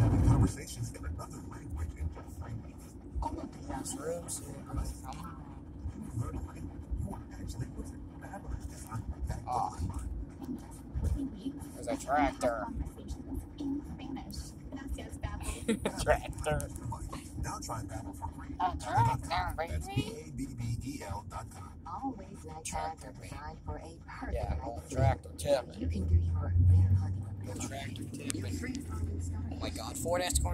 having conversations in another language in just 3 weeks. Classrooms. Learn language. You are actually losing. Fabulous design. Oh. There's a tractor. Tractor. Now try Babbel for free. A tractor, That's baby. BABBEL.com. Always let Tractor, Tractor baby. decide for a perfect Yeah, night. well, tractor tipping. You can do your bear hunting. Tractor You're tipping. free from Oh my God, Ford Escort.